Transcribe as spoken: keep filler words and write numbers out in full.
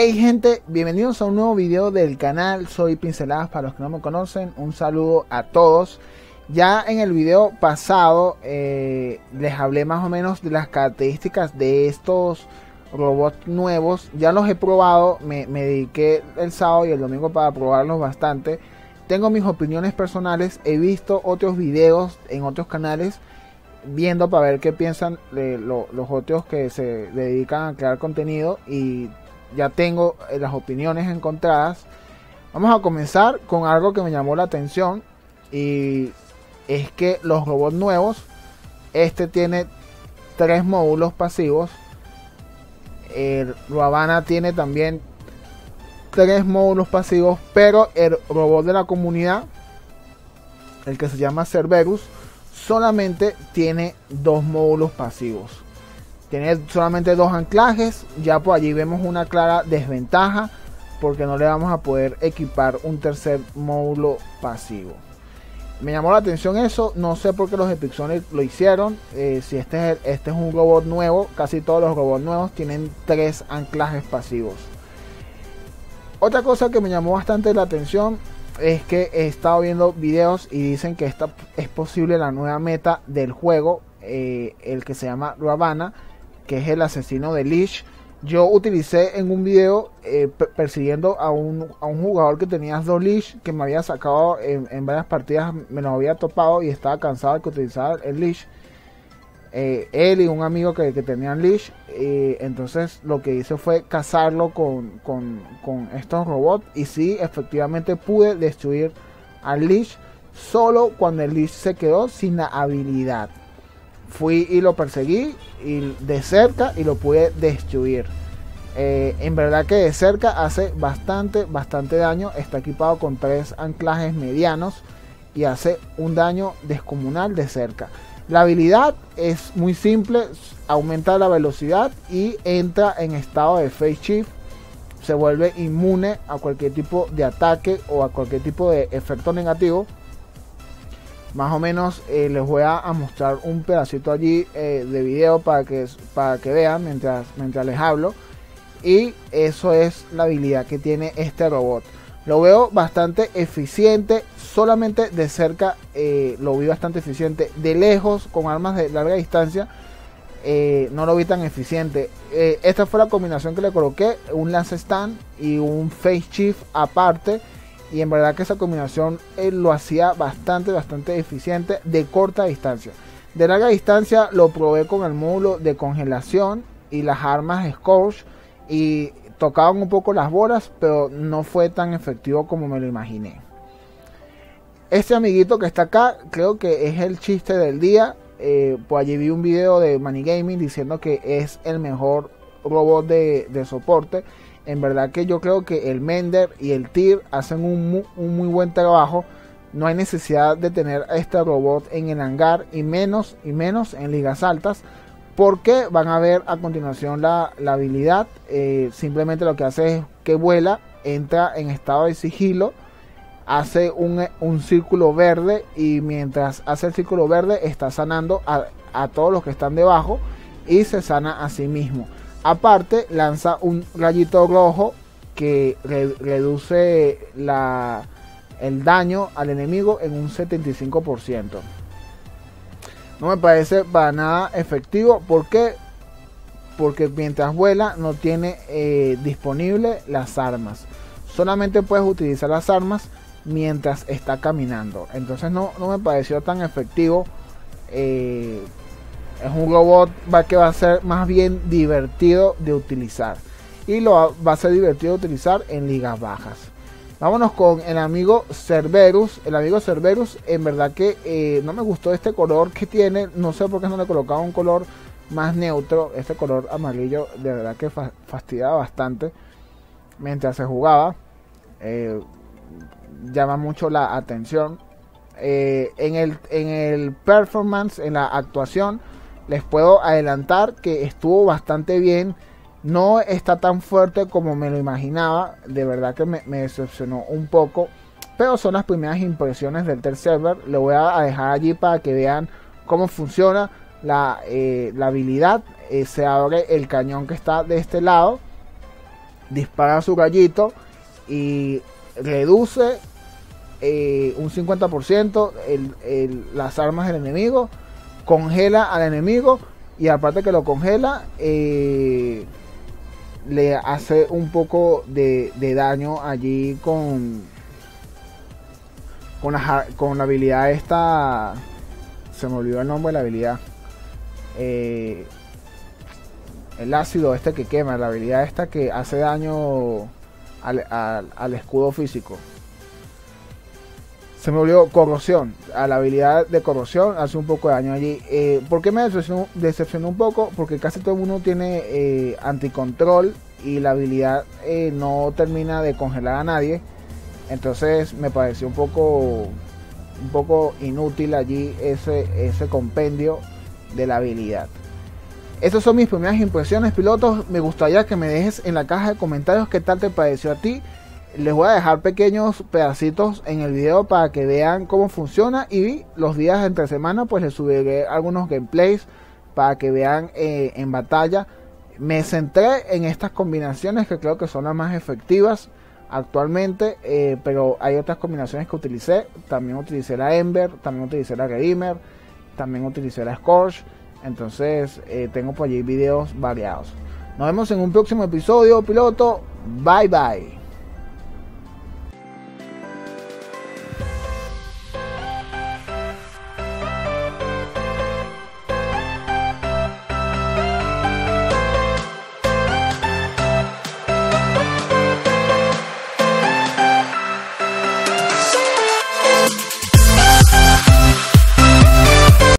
Hey gente, bienvenidos a un nuevo video del canal. Soy Pinceladas para los que no me conocen. Un saludo a todos. Ya en el video pasado eh, les hablé más o menos de las características de estos robots nuevos. Ya los he probado, me, me dediqué el sábado y el domingo para probarlos bastante. Tengo mis opiniones personales, he visto otros videos en otros canales viendo para ver qué piensan de lo, los otros que se dedican a crear contenido, y ya tengo las opiniones encontradas. Vamos a comenzar con algo que me llamó la atención, y es que los robots nuevos, este tiene tres módulos pasivos. El Ravana tiene también tres módulos pasivos, pero el robot de la comunidad, el que se llama Cerberus, solamente tiene dos módulos pasivos. Tiene solamente dos anclajes. Ya por allí vemos una clara desventaja, porque no le vamos a poder equipar un tercer módulo pasivo. Me llamó la atención eso. No sé por qué los Epixonic lo hicieron. Eh, si este es, este es un robot nuevo, casi todos los robots nuevos tienen tres anclajes pasivos. Otra cosa que me llamó bastante la atención es que he estado viendo videos y dicen que esta es posible la nueva meta del juego, eh, el que se llama Ravana, que es el asesino de Lich. Yo utilicé en un video eh, persiguiendo a un, a un jugador que tenía dos Lich, que me había sacado en, en varias partidas, me lo había topado y estaba cansado de que utilizaba el Lich. Eh, él y un amigo que, que tenían Lich, eh, entonces lo que hice fue cazarlo con, con, con estos robots, y sí, efectivamente pude destruir al Lich solo cuando el Lich se quedó sin la habilidad. Fui y lo perseguí y de cerca y lo pude destruir. Eh, en verdad que de cerca hace bastante, bastante daño. Está equipado con tres anclajes medianos y hace un daño descomunal de cerca. La habilidad es muy simple, aumenta la velocidad y entra en estado de phase shift. Se vuelve inmune a cualquier tipo de ataque o a cualquier tipo de efecto negativo. Más o menos eh, les voy a, a mostrar un pedacito allí eh, de video para que, para que vean mientras, mientras les hablo. Y eso es la habilidad que tiene este robot. Lo veo bastante eficiente. Solamente de cerca eh, lo vi bastante eficiente. De lejos, con armas de larga distancia, eh, no lo vi tan eficiente. Eh, esta fue la combinación que le coloqué: un lance stand y un phase shift aparte. Y en verdad que esa combinación eh, lo hacía bastante, bastante eficiente de corta distancia. De larga distancia lo probé con el módulo de congelación y las armas Scorch, y tocaban un poco las bolas, pero no fue tan efectivo como me lo imaginé. Este amiguito que está acá, creo que es el chiste del día. Eh, pues allí vi un video de Money Gaming diciendo que es el mejor robot de, de soporte. En verdad que yo creo que el Mender y el Tyr hacen un muy, un muy buen trabajo. No hay necesidad de tener a este robot en el hangar, y menos y menos en ligas altas, porque van a ver a continuación la, la habilidad. Eh, simplemente lo que hace es que vuela, entra en estado de sigilo, hace un, un círculo verde, y mientras hace el círculo verde está sanando a, a todos los que están debajo, y se sana a sí mismo. Aparte, lanza un rayito rojo que re reduce la, el daño al enemigo en un setenta y cinco por ciento. No me parece para nada efectivo. ¿Por qué? Porque mientras vuela no tiene eh, disponible las armas. Solamente puedes utilizar las armas mientras está caminando. Entonces no, no me pareció tan efectivo. Eh, es un robot va que va a ser más bien divertido de utilizar, y lo va, va a ser divertido de utilizar en ligas bajas. Vámonos con el amigo Cerberus. El amigo Cerberus, en verdad que eh, no me gustó este color que tiene. No sé por qué no le colocaba un color más neutro. Este color amarillo de verdad que fa fastidiaba bastante mientras se jugaba. Eh, llama mucho la atención. Eh, en, el, en el performance, en la actuación, les puedo adelantar que estuvo bastante bien. No está tan fuerte como me lo imaginaba. De verdad que me, me decepcionó un poco. Pero son las primeras impresiones del Test Server. Le voy a dejar allí para que vean cómo funciona la, eh, la habilidad. Eh, se abre el cañón que está de este lado. dispara su gallito y reduce eh, un cincuenta por ciento el, el, las armas del enemigo, congela al enemigo y aparte que lo congela, eh, le hace un poco de, de daño allí con con la, con la habilidad esta, se me olvidó el nombre de la habilidad, eh, el ácido este que quema, la habilidad esta que hace daño al, al, al escudo físico. Se me olvidó, corrosión. A la habilidad de corrosión hace un poco de daño allí. Eh, ¿Por qué me decepcionó, decepcionó un poco? Porque casi todo el mundo tiene eh, anticontrol y la habilidad eh, no termina de congelar a nadie. Entonces me pareció un poco, un poco inútil allí ese, ese compendio de la habilidad. Estas son mis primeras impresiones, pilotos. Me gustaría que me dejes en la caja de comentarios qué tal te pareció a ti. Les voy a dejar pequeños pedacitos en el video para que vean cómo funciona, y los días de entre semana pues les subiré algunos gameplays para que vean eh, en batalla. Me centré en estas combinaciones que creo que son las más efectivas actualmente, eh, pero hay otras combinaciones que utilicé. También utilicé la Ember, también utilicé la Redeemer, también utilicé la Scorch. Entonces eh, tengo por allí videos variados. Nos vemos en un próximo episodio, piloto. Bye bye.